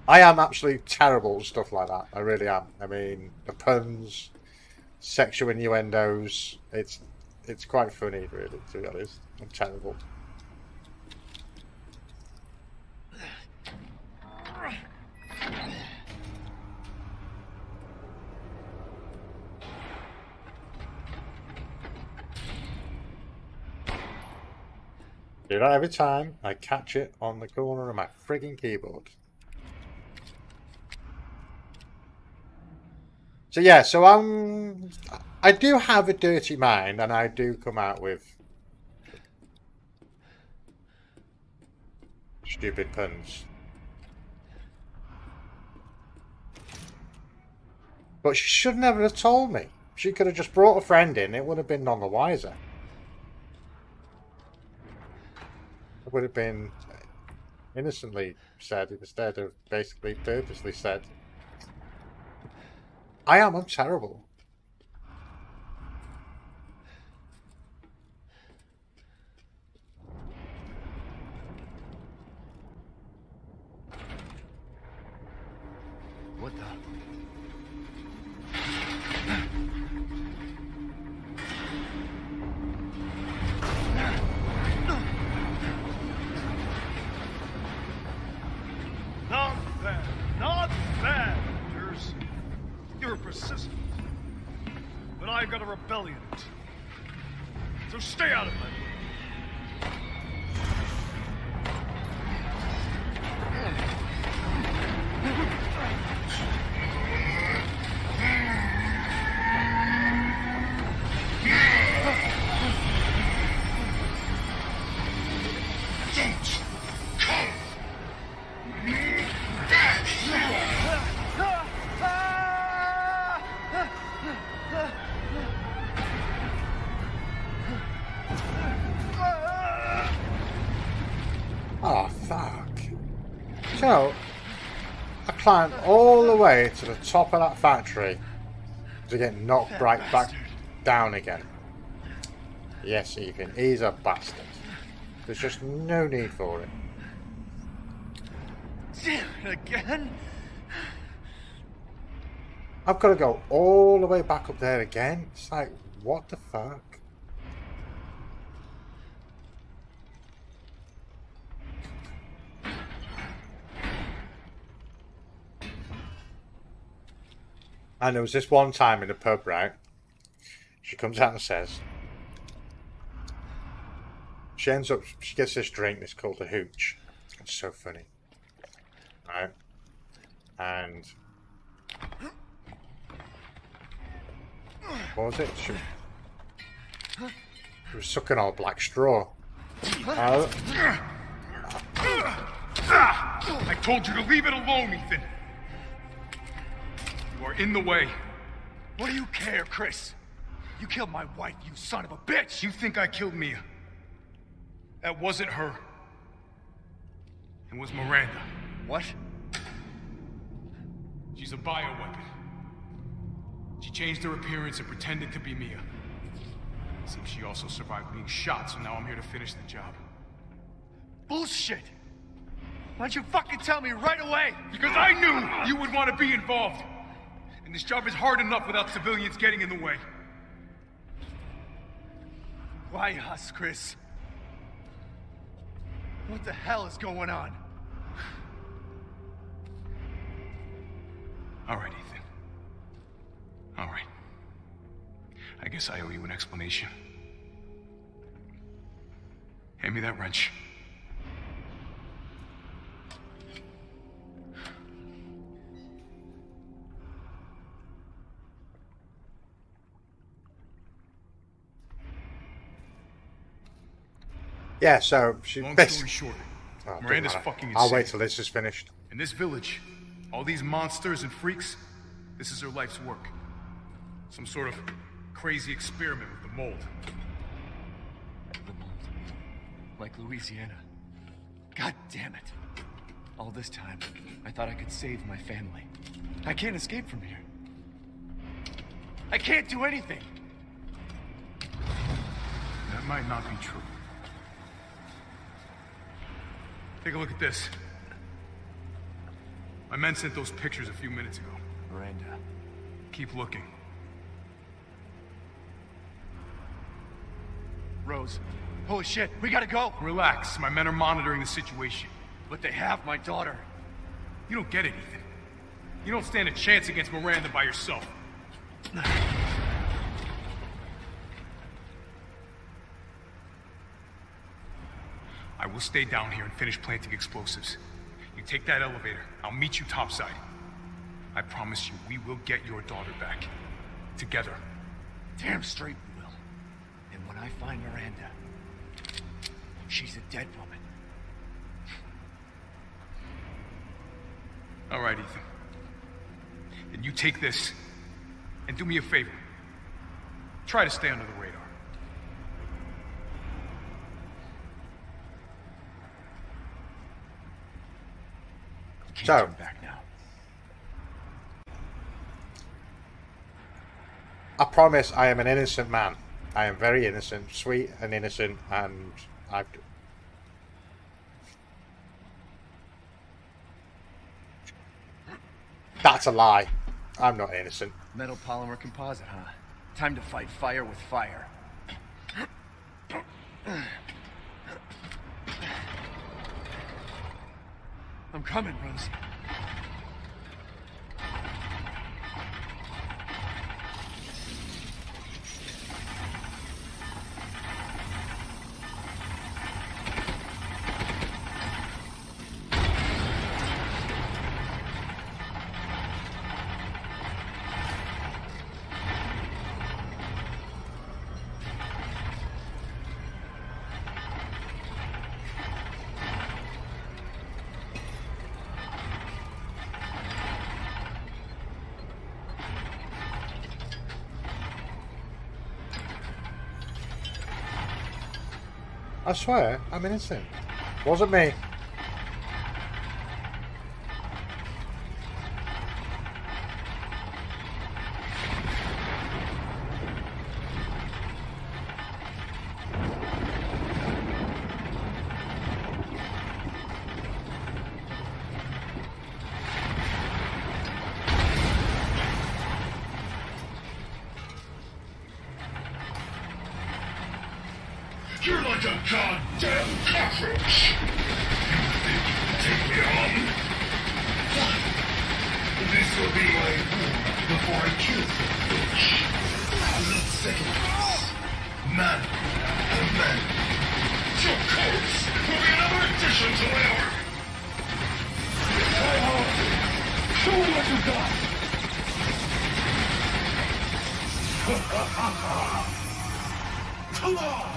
I am absolutely terrible at stuff like that. I really am. I mean, the puns, sexual innuendos. It's quite funny, really, to be honest. I'm terrible. Do that every time I catch it on the corner of my frigging keyboard. So yeah, I do have a dirty mind, and I do come out with stupid puns. But she should never have told me. She could have just brought a friend in. It would have been none the wiser. It would have been innocently said instead of basically purposely said. I'm terrible. What the? Not bad, Rangers. You're persistent. But I've got a rebellion. So stay out of my way. Oh, fuck. So, I climbed all the way to the top of that factory to get knocked right back down again. Yes, Ethan, he's a bastard. There's just no need for it. Damn it again? I've got to go all the way back up there again? It's like, what the fuck? And there was this one time in the pub, right? She comes out and says, she gets this drink that's called a hooch. It's so funny. Right? And what was it? She was sucking on a black straw. I told you to leave it alone, Ethan. You are in the way. What do you care, Chris? You killed my wife, you son of a bitch! You think I killed Mia? That wasn't her. It was Miranda. What? She's a bioweapon. She changed her appearance and pretended to be Mia. Seems she also survived being shot, so now I'm here to finish the job. Bullshit! Why'd you fucking tell me right away? Because I knew you would want to be involved! And this job is hard enough without civilians getting in the way. Why us, Chris? What the hell is going on? All right, Ethan. All right. I guess I owe you an explanation. Hand me that wrench. Yeah, so she Long story short, oh, Miranda's fucking insane. I'll wait till this is finished. In this village, all these monsters and freaks, this is her life's work. Some sort of crazy experiment with the mold. The mold. Like Louisiana. God damn it. All this time, I thought I could save my family. I can't escape from here. I can't do anything. That might not be true. Take a look at this. My men sent those pictures a few minutes ago. Miranda. Keep looking. Rose. Holy shit, we gotta go! Relax, my men are monitoring the situation. But they have my daughter. You don't get it, Ethan. You don't stand a chance against Miranda by yourself. I will stay down here and finish planting explosives. You take that elevator. I'll meet you topside. I promise you, we will get your daughter back. Together. Damn straight we will. And when I find Miranda, she's a dead woman. All right, Ethan. Then you take this, and do me a favor. Try to stay under the radar. Can't So, turn back now. I promise I am an innocent man. I am very innocent, sweet and innocent, and I've... That's a lie. I'm not innocent. Metal polymer composite, huh? Time to fight fire with fire. I'm coming, Rose. I swear, I'm innocent. Wasn't me. You're like a goddamn cockroach! You think you can take me on? Fine. This will be my rule before I kill you, bitch. I'm not second place. Man and man. Your corpse will be another addition to my arc. Show me what you got! Come on!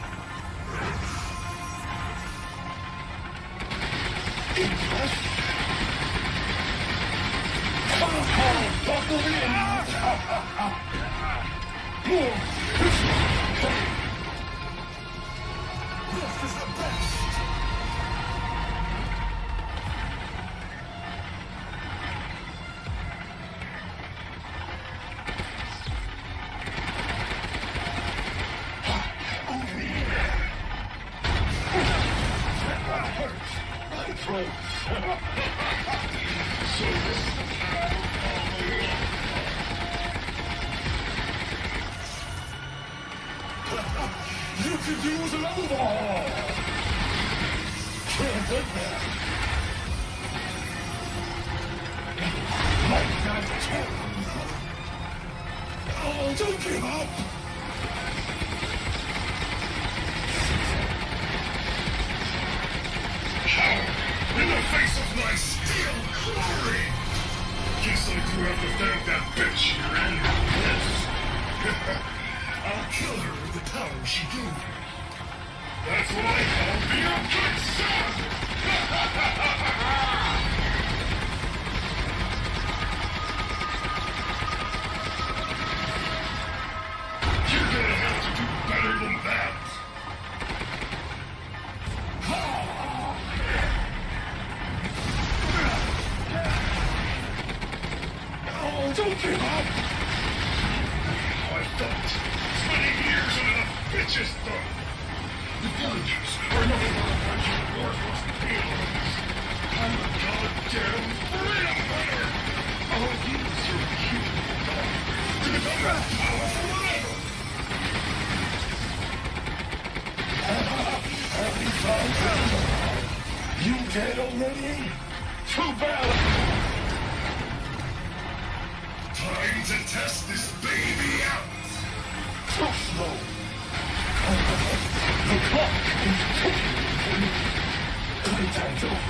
This is the best! Over here! That hurts! My throat! So you could use another ball! Can't take that! Like that too! Oh, don't give up! Coward! In the face of my steel glory! Guess I do have to thank that bitch, Miranda. I'll kill her with the power she gave me. That's what I call being a good son! You're gonna have to do better than that. Oh, don't give up! I thought, spending years under the bitch's thumb. The villagers are nothing but a bunch of worthless peons. I'm a goddamn freedom You dead already? Too bad. Time to test this baby out. Too slow. The clock is ticking. Playtime's over.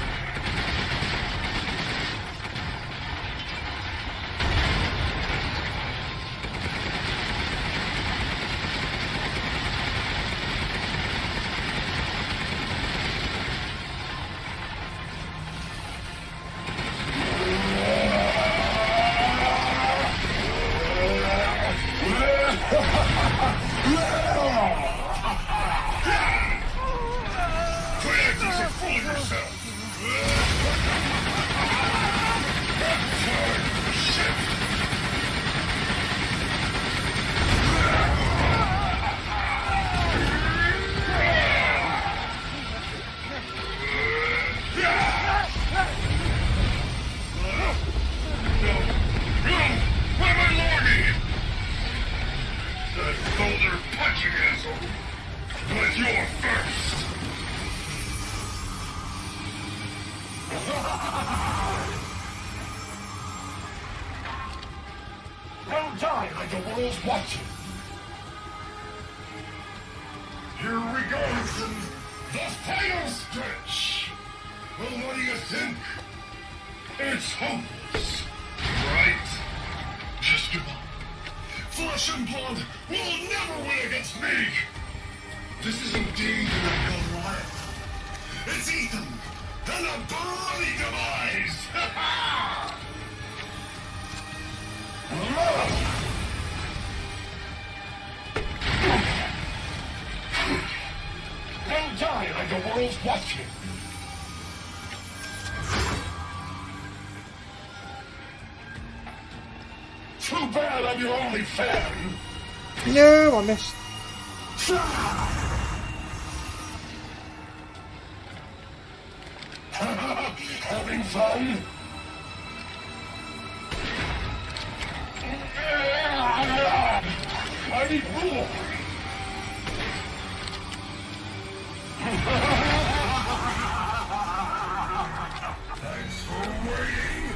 Don't die like the world's watching. Here we go, Ethan. The final stretch. Well, what do you think? It's hopeless, right? Just give up. Flesh and blood will never win against me. This is indeed an Goliath. It's Ethan and a bloody demise. Ha ha! Don't die like the world's watching. Too bad I'm your only fan. No, I missed. Having fun? I need more. Thanks for waiting.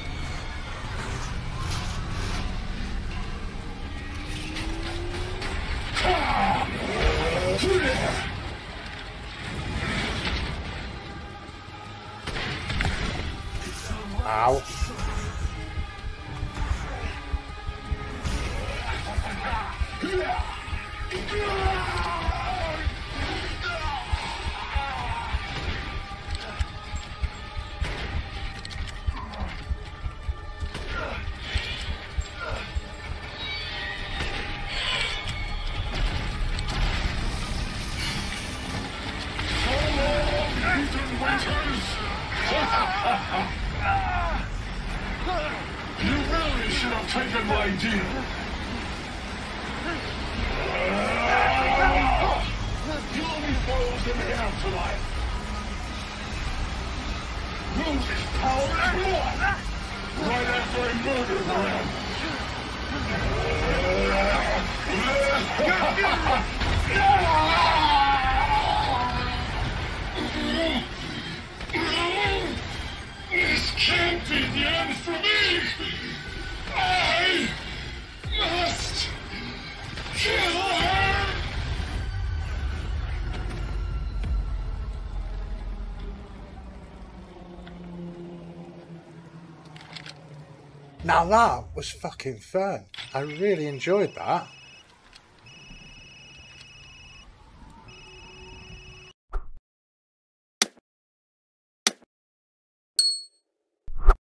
Ow. You really should have taken my deal. You'll be foiled in the afterlife. Lose his power and blood right after I murdered him. This can't be the end for me! I must kill her! Now that was fucking fun. I really enjoyed that.